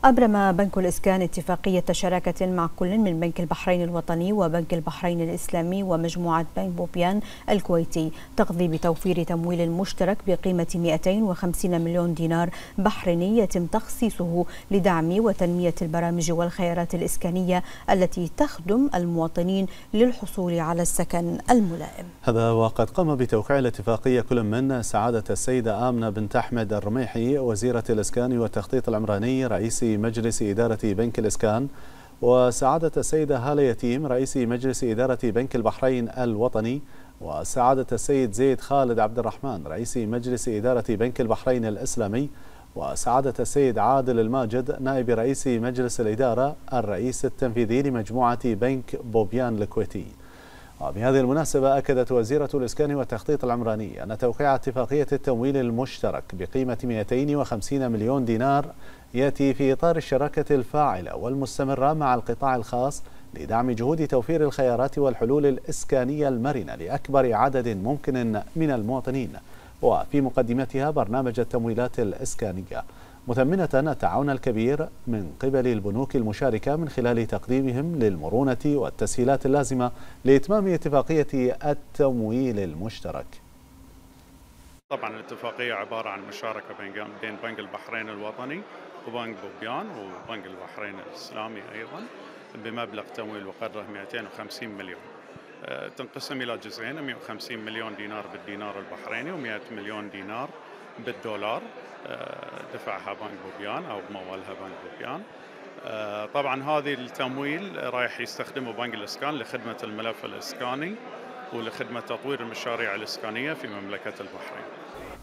أبرم بنك الإسكان اتفاقية شراكة مع كل من بنك البحرين الوطني وبنك البحرين الإسلامي ومجموعة بنك بوبيان الكويتي تقضي بتوفير تمويل مشترك بقيمة 250 مليون دينار بحريني يتم تخصيصه لدعم وتنمية البرامج والخيارات الإسكانية التي تخدم المواطنين للحصول على السكن الملائم. هذا وقد قام بتوقيع الاتفاقية كل من سعادة السيدة آمنة بنت أحمد الرميحي وزيرة الإسكان والتخطيط العمراني رئيس مجلس إدارة بنك الإسكان، وسعادة السيدة هالة يتيم رئيس مجلس إدارة بنك البحرين الوطني، وسعادة السيد زيد خالد عبد الرحمن رئيس مجلس إدارة بنك البحرين الإسلامي، وسعادة السيد عادل الماجد نائب رئيس مجلس الإدارة الرئيس التنفيذي لمجموعة بنك بوبيان الكويتي. وبهذه المناسبة أكدت وزيرة الإسكان والتخطيط العمراني أن توقيع اتفاقية التمويل المشترك بقيمة 250 مليون دينار يأتي في إطار الشراكة الفاعلة والمستمرة مع القطاع الخاص لدعم جهود توفير الخيارات والحلول الإسكانية المرنة لأكبر عدد ممكن من المواطنين، وفي مقدمتها برنامج التمويلات الإسكانية، مثمنة التعاون الكبير من قبل البنوك المشاركة من خلال تقديمهم للمرونة والتسهيلات اللازمة لإتمام اتفاقية التمويل المشترك. طبعا الاتفاقية عبارة عن مشاركة بين بنك البحرين الوطني وبنك بوبيان وبنك البحرين الإسلامي أيضا بمبلغ تمويل وقدره 250 مليون. تنقسم إلى جزئين، 150 مليون دينار بالدينار البحريني و100 مليون دينار بالدولار دفعها بنك بوبيان أو مولها بنك بوبيان. طبعا هذه التمويل رايح يستخدمه بنك الإسكان لخدمة الملف الإسكاني ولخدمة تطوير المشاريع الإسكانية في مملكة البحرين.